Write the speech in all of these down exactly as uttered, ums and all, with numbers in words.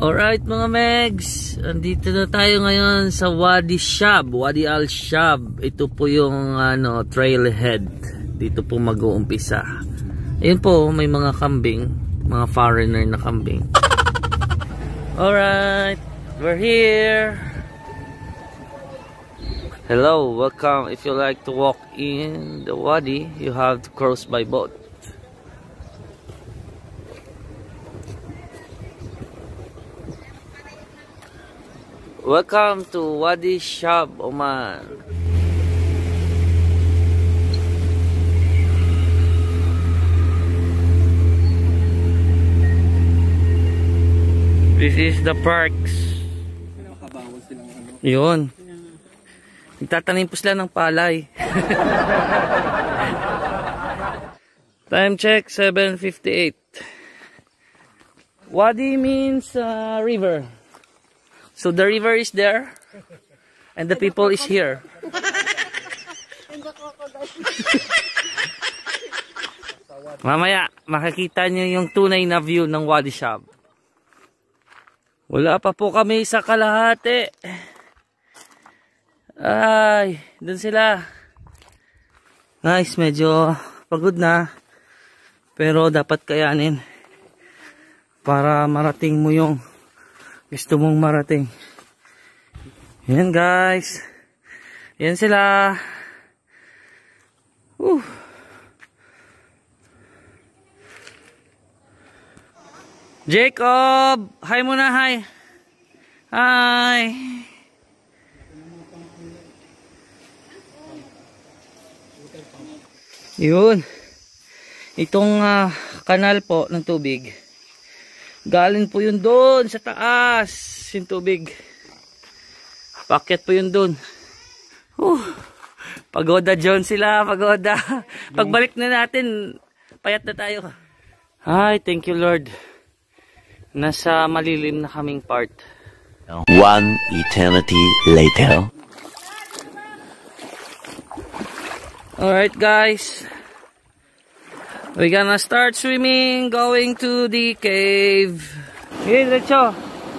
Alright mga Megs, andito na tayo ngayon sa Wadi Shab, Wadi Al Shab. Ito po yung ano, trailhead. Dito po mag-uumpisa. Ayun po, may mga kambing, mga foreigner na kambing. Alright, we're here. Hello, welcome. If you like to walk in the Wadi, you have to cross by boat. Welcome to Wadi Shab, Oman. This is the parks. Yun. Nagtatanim po sila ng palay. Time check, seven fifty-eight. Wadi means uh, river. So the river is there, and the people is here. Mamaya, makikita nyo yung tunay na view ng Wadi Shab. Wala pa po kami sa kalahati. Ay, dun sila. Nice, medyo pagod na. Pero dapat kayanin para marating mo yung gusto mong marating. Yan guys. Yan sila. Uh. Jacob! Hi muna, hi. Hi. Yun. Itong uh, kanal po ng tubig. Galing po yun doon sa taas, yung tubig. Pakyat po yun doon. Uh, pagoda John sila, pagoda. Pagbalik na natin, payat na tayo. Ay, thank you Lord. Nasa malilim na kaming part. One eternity later. Alright guys. We're gonna start swimming, going to the cave. Hey, Lecho.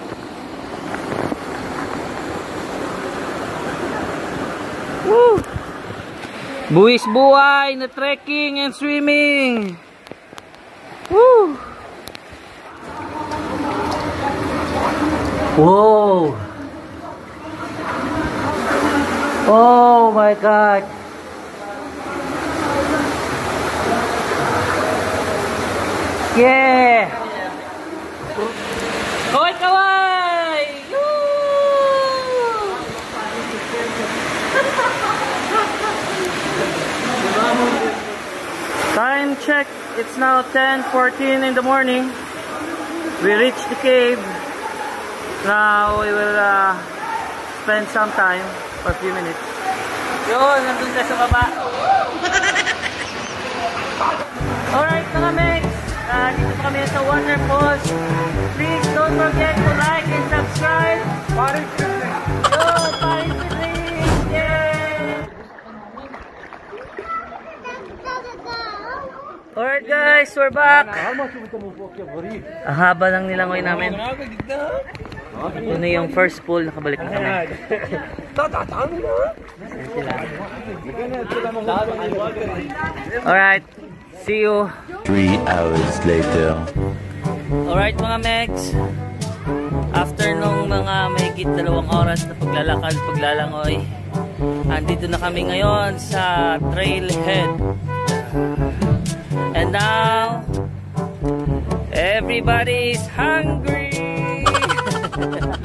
Woo! Buwis buhay na trekking and swimming. Woo! Whoa! Oh my God! Yeah! Kawai kawai! Time check, it's now ten fourteen in the morning. We reached the cave. Now we will uh, spend some time, for a few minutes. Yun, nandun na sa baba. Alright mga Megs. Uh, dito pa kami sa Wonder Falls. Please don't forget to like and subscribe. Paring Sydney! Yo, Paring Sydney! Yay! Alright guys, we're back. Ang haba ng nilangoy namin. Ito na yung first pool, nakabalik na kami. Alright, see you. Three hours later. Alright mga Megs, after nung mga mahigit dalawang oras na paglalakad, paglalangoy, andito na kami ngayon sa trailhead. And now, everybody is hungry.